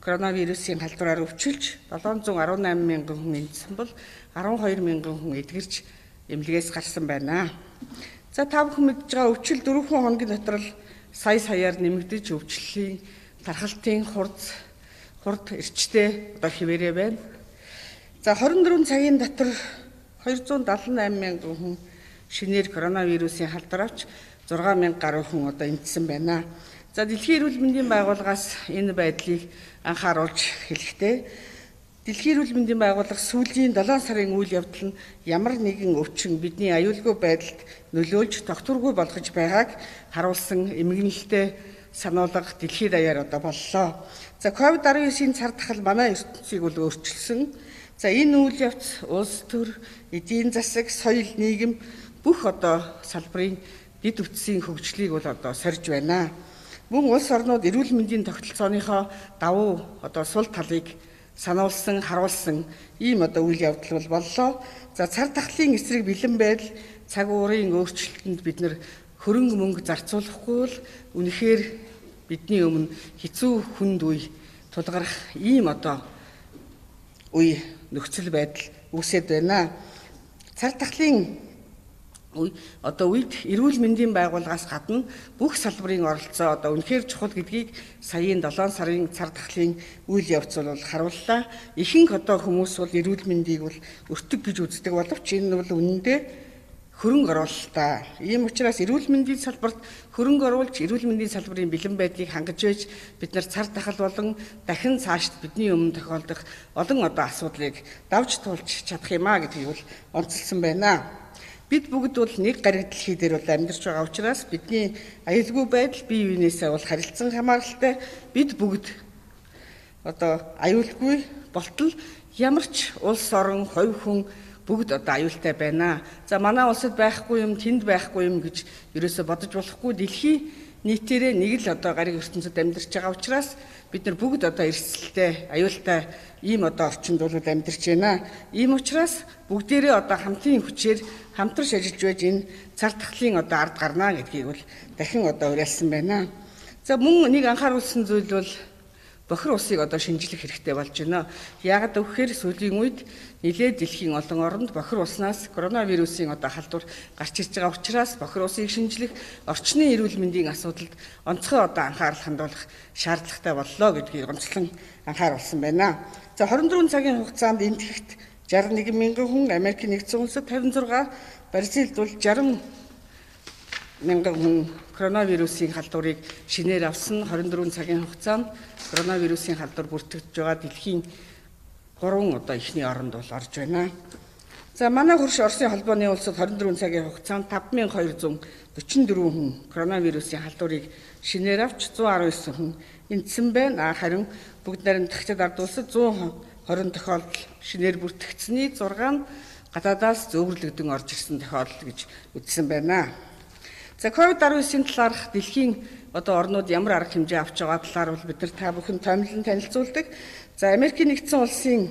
коронавирусын халдвараар өвчилж 718 мянган хүн эндсэн бол 12 мянган хүн эдгэрч эмнэлгээс гарсан байна. За та бүхэн мэдж байгаа өвчил 4 хоногийн дотор л саяар нэмэгдэж өвчлөлийн тархалтын хурд эрчтэй хിവэрэ байна. За 24 цагийн дотор 278 мянган хүн шинээр коронавирусын халдвар авч 6,000 гаруй хүн эндсэн байна. За Дэлхийн эрүүл мэндийн байгууллагаас энэ байдлыг анхааруулж хэлэхдээ Дэлхийн эрүүл мэндийн байгууллага сүүлийн 7 сарын үйл явдал нь ямар нэгэн өвчин бидний аюулгүй байдалд нөлөөлж тогтворгүй болгож байгааг харуулсан эмгэнэлтэй сануулга дэлхийд даяар боллоо. За COVID-19-ийн цар тахал манай ертөнцийг өөрчилсөн. За энэ үйл явц улс төр, эдийн засаг, соёл, нийгэм бүх салбарын дэд үтсийн хөгжлийг сорж байна. Мөн улс орнууд эрүүл мэндийн тогтолцооныхоо давуу сул талыг сануулсан, харуулсан ийм үйл явдал боллоо. За цар тахлын эсрэг бэлэн байдал, цаг уурын өөрчлөлтөнд бид нар хөрөнгө мөнгө зарцуулахгүй бол үнэхээр бидний өмнө хэцүү хүнд үе тулгарх ийм үе нөхцөл байдал үүсэт байна. Цар тахлын үед эрүүл мэндийн байгууллагаас гадна бүх салбарын оролцоо үнэхээр чухал гэдгийг саяын 7 сарын цар тахлын үйл явц бол харууллаа. Ихэнх хүмүүс бол эрүүл мэндийг бол өртөг гэж үздэг боловч энэ бол үнэндээ хөрөнгө оруулалтаа. Ийм учраас эрүүл мэндийн салбарт хөрөнгө оруулж эрүүл мэндийн салбарын бэлэн байдлыг хангаж байж бид нар цар тахал болон дахин цаашд бидний өмнө тохиолдох олон асуудлыг давж туулж чадах юм а гэдгийг бол онцлсан байна. Бид бүгд бол нэг гариг дэлхий дээр амьдарч байгаа учраас бидний аюулгүй байдал бие биенээсээ харилцан хамааралтай. Бид бүгд аюулгүй болтол ямар ч улс орон, хувь хүн бүгд аюултай байна. За манай улсад байхгүй юм, тэнд байхгүй юм гэж ерөөсө бодож болохгүй. Дэлхийн нийтээрээ нэг л гариг ертөнцид амьдарч байгаа учраас бид нар бүгд эрсдэлтэй, аюултай ийм орчинд бол амьдарч байна. Ийм учраас бүгдээрээ хамтын хүчээр хамтарч ажиллаж байж энэ цар тахлын ард гарна гэдгийг бол дахин уриалсан байна. За мөн нэг анхааруулсан зүйл бол бохир усыг шинжлэх хэрэгтэй болж байна. Яагаад гэвэл сүүлийн үед нэлээд дэлхийн олон оронд бохир уснаас коронавирусын халдвар гарч ирж байгаа учраас бохир усыг шинжлэх, орчны эрүүл мэндийн асуудалд онцгой анхаарал хандуулах шаардлагатай боллоо гэдгийг онцлон анхааруулсан байна. За 24 цагийн хугацаанд энтгэгт 61 мянган хүн, Америк нэгдсэн улсад 56, Бразилд бол 60 мянган хүн коронавирусын халдварыг шинээр авсан. 24 цагийн хугацаанд коронавирусын халдвар бүртгэж байгаа дэлхийн 3 ихний оронд орж байна. За манай хөрш Оросын холбооны улсад 24 цагийн хугацаанд 5244 хүн коронавирусын халдварыг шинээр авч 119 хүн эндсэн байна. Харин бүгд найрамд дахиад ард улсад 120 тохиолдол шинээр бүртгэгдсэний 6 нь гадаадаас зөөвөрлөгдөн орж ирсэн тохиолдол гэж үзсэн байна. За COVID-19-ийн талаарх дэлхийн орнууд ямар арга хэмжээ авч байгаа талаар бол бид нар та бүхэн томилон танилцуулдаг. За Америк нэгдсэн улсын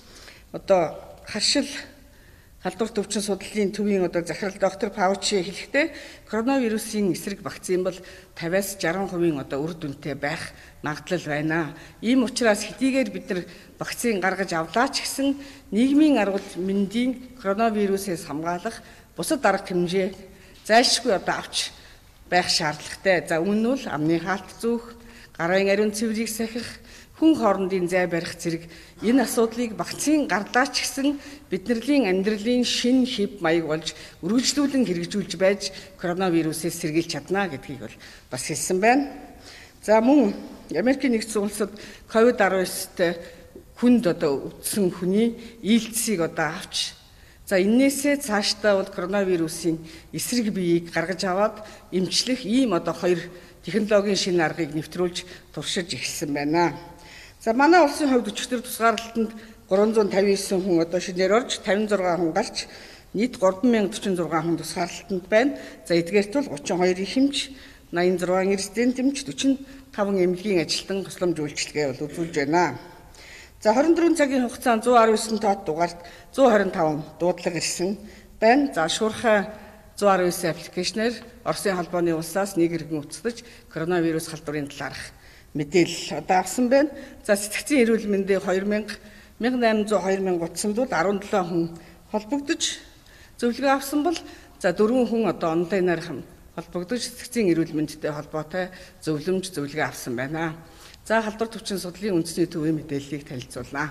хашил халдвар төвчин судлалын төвийн захирал доктор Фаучи хэлэхдээ коронавирусын эсрэг вакцин бол 50-60% үр дүнтэй байх магадлал байна. Ийм учраас хэдийгээр бид нар вакцин гаргаж авлаа ч гэсэн нийгмийн аргал мэндийн коронавирусээс хамгаалах бусад арга хэмжээ зайлшгүй авч байх шаардлагатай. За өмнө нь бол амны хаалт зүүх, гарын ариун цэврийг сахих, хүн хоорондын зай барих зэрэг энэ асуудлыг вакцин гарлаа ч гэсэн бидний амьдралын шин хэв маяг болж үргэлжлүүлэн хэрэгжүүлж байж коронавирусээс сэргийлж чадна гэдгийг бол бас хэлсэн байна. За мөн Америк нэгдсэн улсад COVID-19-тэй хүнд үтсэн хүний ээлцийг авч энээсээ цаашдаа бол коронавирусын эсрэг биеийг гаргаж аваад эмчлэх ийм хоёр технологийн шинэ аргыг нэвтрүүлж туршиж эхэлсэн байна. За манай улсын хувьд өчигдөр тусгаарлалтанд 359 хүн шинээр орж 56 хүн гарч нийт 3046 хүн тусгаарлалтанд байна. За эдгээрт бол 32 ихэмж, 86 эрдэнэт эмч, 45 эмнэлгийн ажилтан тусламж үйлчилгээ үзүүлж байна. За 24 цагийн хугацаанд 119 тоод дугаарт 125 дуудлага ирсэн байна. За шуурхай 119 аппликейшнээр Оросын холбооны улсаас нэг иргэн үцдэж коронавирус халдварын талаарх мэдээлэл одоо авсан байна. За сэтгцийн эрүүл мэндийн 1800 2300 бол 17 хүн холбогдож зөвлөгөө авсан бол за 4 хүн одоо онлайнаар холбогдож сэтгцийн эрүүл мэндтэй холбоотой зөвлөгөө авсан байна. За халдвар төвчин судлалын үндэсний төвийн мэдээллийг танилцуулнаа.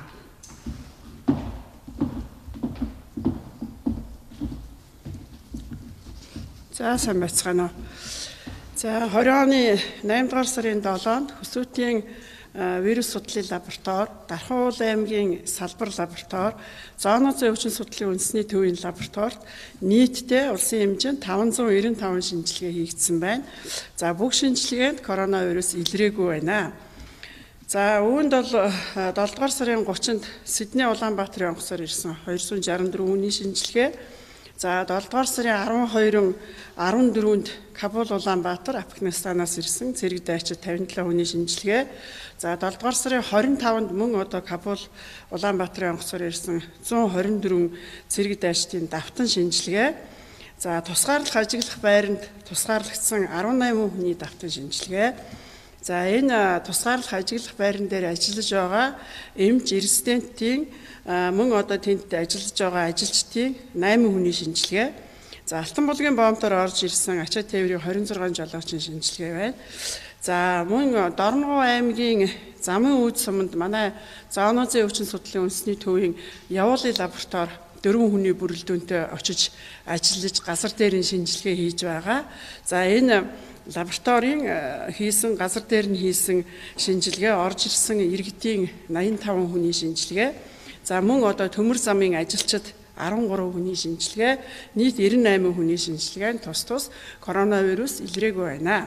За сайн байцгаана уу. За 20 оны 8 дугаар сарын 7-нд Хөсөөтийн вирус судлалын лаборатори, Дархан уул аймгийн салбар лаборатори, зоонооцын өвчин судлалын үндэсний төвийн лабораторид нийтдээ улсын хэмжээнд 595 шинжилгээ хийгдсэн байна. За бүх шинжилгээнд коронавирус илрээгүй байна. За үүнд бол 7 дугаар сарын 30-нд Сидней Улаанбаатарын онгоцоор ирсэн 264 хүний шинжилгээ. За 7 дугаар сарын 12-14-нд Кабул Улаанбаатар Афганистанаас ирсэн цэрэг дайчид 57 хүний шинжилгээ. За 7 дугаар сарын 25-нд мөн одоо Кабул Улаанбаатарын онгоцоор ирсэн 124 цэрэг дайчдын давтан шинжилгээ. За тусгаарлах ажиглах байранд тусгаарлагдсан 18 хүний давтан шинжилгээ. За энэ тусгаарлах ажиглах байран дээр ажиллаж байгаа эмч резидентийн мөн одоо тэнд ажиллаж байгаа ажилчдын 8 хүний шинжилгээ. За Алтан булгийн боомтоор орж ирсэн ачаа тээврийн 26 жолоочийн шинжилгээ байна. За мөн Дорногов аймгийн Замын үүд суманд манай зоонооцын өвчин судлалын үндэсний төвийн явуулын лаборатори 4 хүний бүрэлдэхүүнтэй очиж ажиллаж газар дээрийн шинжилгээ хийж байгаа. За энэ лабораторийн хийсэн газар дээр нь хийсэн шинжилгээ орж ирсэн иргэдийн 85 хүний шинжилгээ. За мөн одоо төмөр замын ажилчид 13 хүний шинжилгээ, нийт 98 хүний шинжилгээ нь тус коронавирус илрээгүй байна.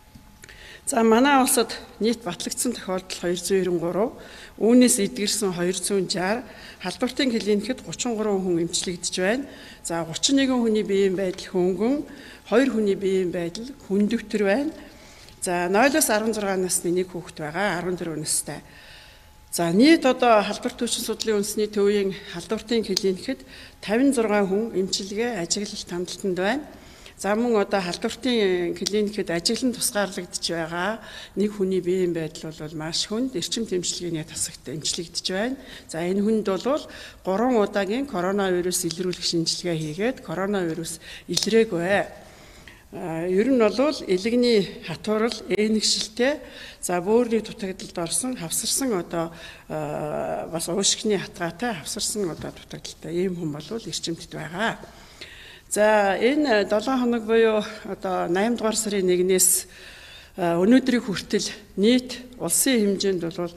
За манай улсад нийт батлагдсан тохиолдол 293, үүнээс эдгэрсэн 260, халдвартын клиникэд 33 хүн эмчлэгдэж байна. За 31 хүний биеийн байдал хөнгөн, 2 хүний биеийн байдал хүндөвтөр байна. За 0-16 насны 1 хүүхэд байгаа, 14 настай. За нийт одоо халдварт төвчин судлалын үндэсний төвийн халдвартын клиникэд 56 хүн эмчилгээ ажиглалт хандлтанд байна. За мөн одоо халдвартын клиникэд ажиглан тусгаарлагдж байгаа 1 хүний биеийн байдал бол маш хүнд эрчим тэмчилгээний тасагт эмчлэгдэж байна. За энэ хүнд бол 3 удаагийн коронавирус илрүүлэх шинжилгээ хийгээд коронавирус илрээгүй. Ер нь бол элэгний хатуурал энэгшилтэй за бөөрийн дутагдалд орсон хавсарсан одоо бас уушгины хатгаатай хавсарсан одоо дутагдaltaй ийм хүн бол эрчимтэд байгаа. За энэ 7 хоног буюу одоо 8 дугаар сарын 1-ээс өнөөдрийг хүртэл нийт улсын хэмжээнд бол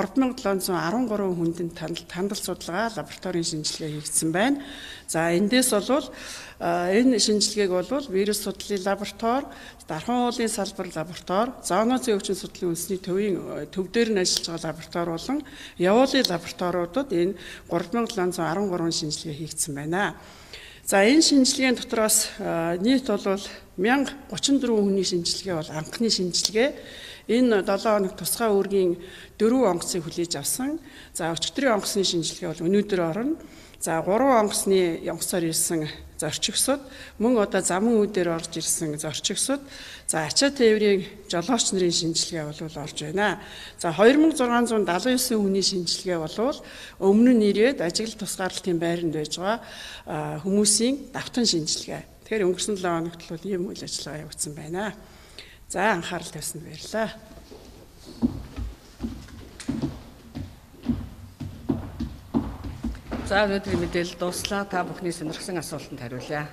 3713 хүндэд тандал судалгаа лабораторийн шинжилгээ хийгдсэн байна. За эндээс бол энэ шинжилгээг бол вирус судлалын лаборатори, Дархан уулын салбар лаборатори, зоонооцын өвчин судлалын үндэсний төвийн төв дээр нь ажиллаж байгаа лаборатори болон явуулын лабораториудад энэ 3713 шинжилгээ хийгдсэн байна. За энэ шинжилгээний дотроос нийт бол 1034 хүний шинжилгээ бол анхны шинжилгээ. Энэ 7 хоног тусгай үүргийн 4 онгоцыг хүлээж авсан. За өчигдрийн онгоцны шинжилгээ бол өнөөдөр орно. За 3 онгоцны онгоцоор ирсэн зорчигсууд, мөн одоо замын үүдээр орж ирсэн зорчигсууд, за ачаа тээврийн жолооч нарын шинжилгээ бол орж байна. За 2679 хүний шинжилгээ бол өмнө нь ирээд ажиглал тусгаарлалтын байранд байж байгаа хүмүүсийн давтан шинжилгээ. Тэгэхээр өнгөрсөн 7 хоногт бол ийм үйл ажиллагаа явагдсан байна. За анхаарал тавьсанд баярлалаа. За өнөөдрийн мэдээлэл дууслаа. Та бүхний сонирхсан асуултанд хариулъя.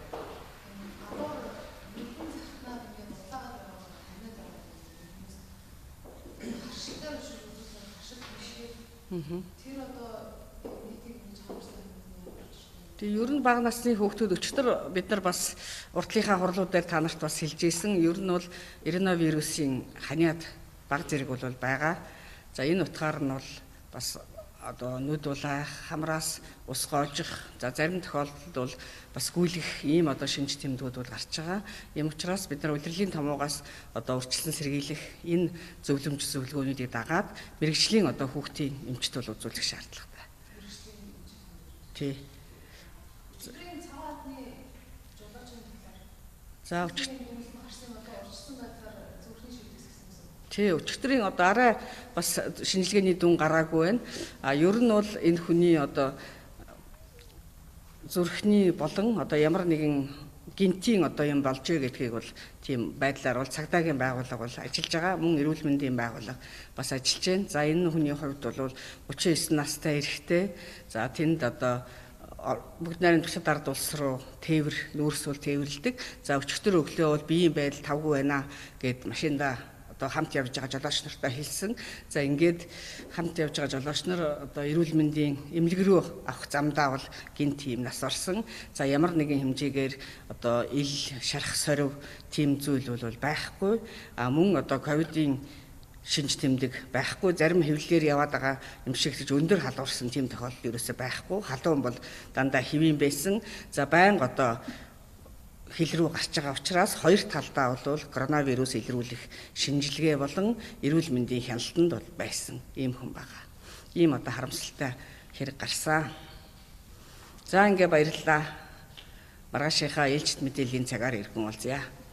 Тэгээ ер нь бага насны хүүхдүүд өчтөр бид нар бас уртлынхаа хурлууд дээр та нарт бас хэлж ийсэн. Ер нь бол коронавирусын ханиад бага зэрэг бол байгаа. За энэ утгаар нь бол бас одоо нүд улаах, хамраас ус гоожих, за зарим тохиолдолд бол бас гүйлэх ийм одоо шинж тэмдгүүд бол гарч байгаа. Ийм учраас бид нар улирлын томоогоос одоо урьдчилан сэргийлэх энэ зөвлөгөөнүүдийг дагаад мэрэгжлийн одоо хүүхдийн эмчт бол үзүүлэх шаардлагатай. Тий. За Тий, өчигдрийн одоо арай бас шинжилгээний дүн гараагүй байна. Ер нь бол энэ хүний одоо зүрхний болон одоо ямар нэгэн гинтийн одоо юм болж байгаа гэдгийг бол тийм байдлаар бол цагдаагийн байгууллага бол ажиллаж байгаа. Мөн эрүүл мэндийн байгууллага бас ажиллаж байна. За энэ хүний хувьд бол 39 настай эрэгтэй. За тэнд одоо бүгд найрамд туршид ард улс руу нүүрсүүл тээвэрлдэг. За өчигдөр өглөө бол биеийн байдал тавгүй байна гэд машинда одоо хамт явж байгаа жолооч нартай хэлсэн. За ингээд хамт явж байгаа жолооч нар одоо эрүүл мэндийн эмнэлэг рүү авах замдаа бол гинт тийм нас орсон. За ямар нэгэн хэмжээгээр одоо ил шарах сорив тийм зүйл бол байхгүй. Мөн одоо ковидын шинж тэмдэг байхгүй, зарим хэвлэлээр яваад байгаа юм шиг гэж өндөр халуурсан тийм тохиолдол ерөөсөй байхгүй. Халуун бол дандаа хэвийн байсан. За байнга одоо хил рүү гарч байгаа учраас хоёр талдаа бол коронавирус илрүүлэх шинжилгээ болон эрүүл мэндийн хяналтанд бол байсан ийм хүн байгаа. Ийм одоо харамсалтай хэрэг гарсан. За ингээ баярлалаа. Маргаашийнхаа ээлжит мэдээллийн цагаар иргэн уулзъя.